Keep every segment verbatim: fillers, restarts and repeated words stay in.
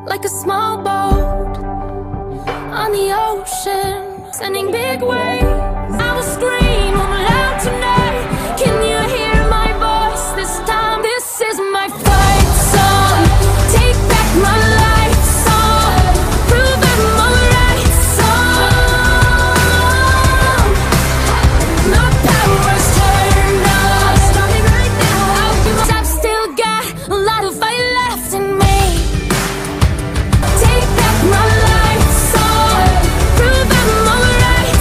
like a small boat on the ocean, sending big waves. I will scream loud tonight. Can you hear my voice this time? This is my fight song. Take back my life song. Prove I'm alright song. My power's turned on. Starting right now. I'll give up. I've still got a lot of fight left in me. Take back my life song. Prove I'm alright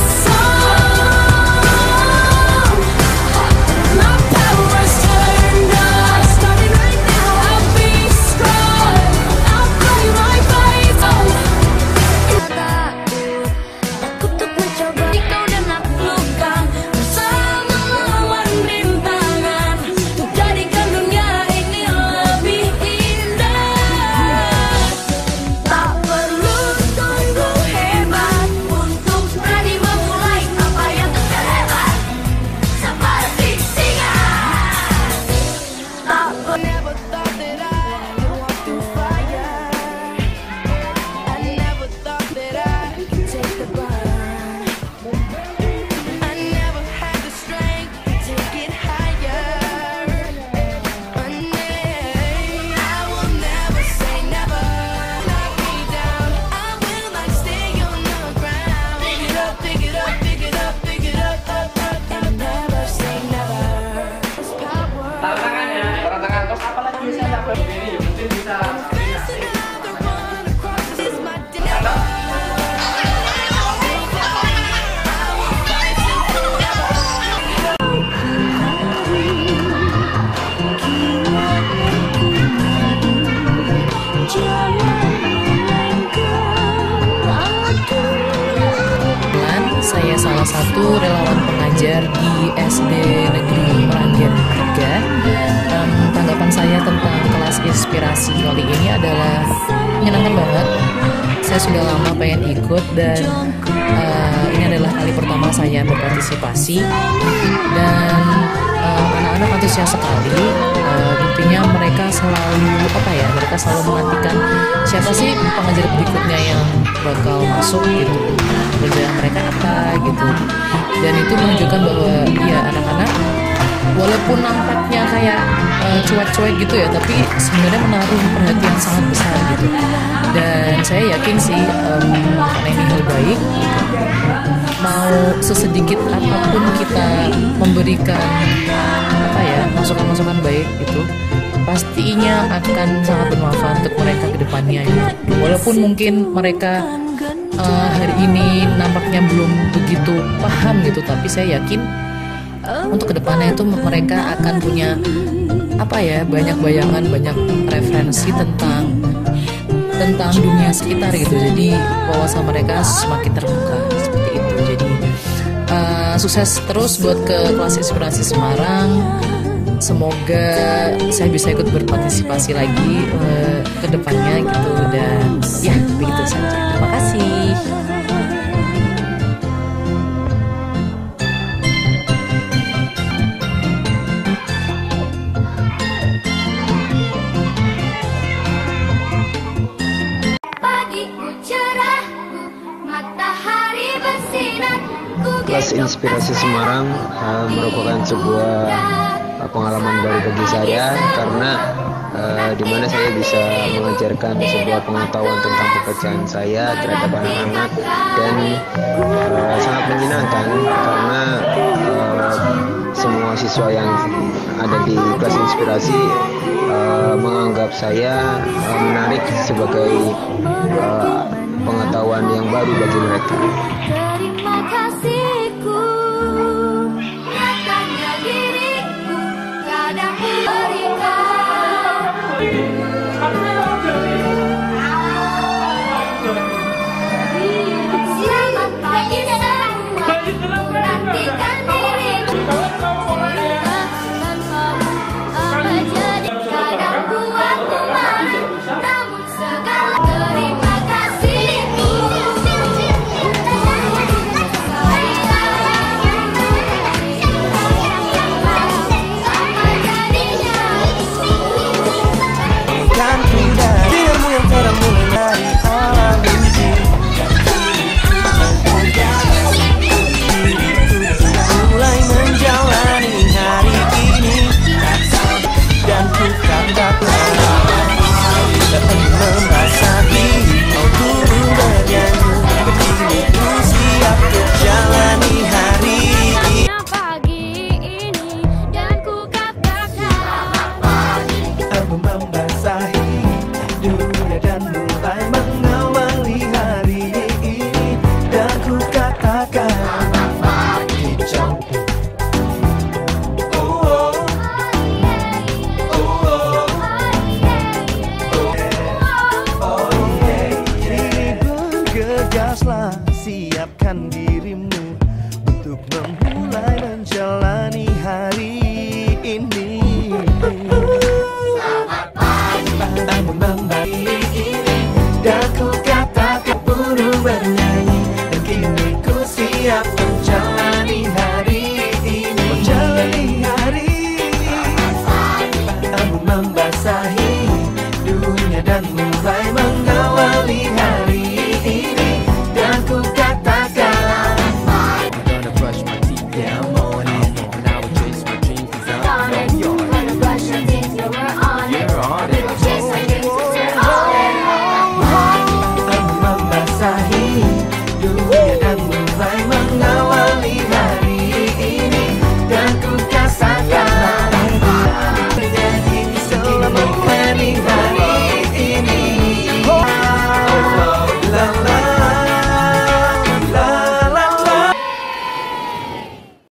song. My power's turned on. Starting right now. I'll be strong. I'll fight my fight song. Takut untuk mencoba. Kau dan naklukkan bersama lawan rintangan untuk jadikan dunia ini lebih indah. Tak perlu tunggu hebat untuk berani memulai apa yang terhebat seperti singa. Tak never thought that I'd walk through fire. I never thought that I could take the burn. I never had the strength to get higher. And I will never say never. Knock me down, I will not stay on the ground. Pick it up, pick it up, pick it up, pick it up, up, up, and never say never. It's power. Tantangannya, tantangan terus apa lagi bisa dapat ini mungkin bisa Facing another one across this my dilemma. Saya salah satu relawan pengajar di S D Negeri Meranggen tiga. Um, tanggapan saya tentang kelas inspirasi kali ini adalah menyenangkan banget. Saya sudah lama pengen ikut dan uh, ini adalah kali pertama saya berpartisipasi dan uh, anak-anak antusias sekali. Uh, intinya mereka selalu apa ya? Mereka selalu menantikan siapa sih pengajar berikutnya yang bakal masuk gitu. Kerjaan mereka apa gitu. Dan itu menunjukkan bahwa ya anak-anak walaupun nampaknya kayak uh, cuek-cuek gitu ya, tapi sebenarnya menaruh perhatian sangat besar gitu. Dan saya yakin sih um, karena ini hal baik, mau sesedikit apapun kita memberikan apa ya masukan-masukan baik gitu, pastinya akan sangat bermanfaat untuk mereka ke depannya gitu. Walaupun mungkin mereka uh, hari ini nampaknya belum begitu paham gitu, tapi saya yakin untuk kedepannya itu mereka akan punya apa ya banyak bayangan, banyak referensi tentang tentang dunia sekitar gitu. Jadi wawasan mereka semakin terbuka seperti itu. Jadi uh, sukses terus buat ke kelas inspirasi Semarang. Semoga saya bisa ikut berpartisipasi lagi uh, ke depannya gitu. Dan ya begitu saja. Terima kasih. Pagiku cerah, matahari bersinar. Kelas Inspirasi Semarang uh, merupakan sebuah uh, pengalaman baru bagi saya karena uh, di mana saya bisa mengajarkan sebuah pengetahuan tentang pekerjaan saya terhadap anak-anak dan uh, sangat menyenangkan karena uh, semua siswa yang ada di kelas Inspirasi uh, menganggap saya uh, menarik sebagai uh, pengetahuan yang baru bagi mereka.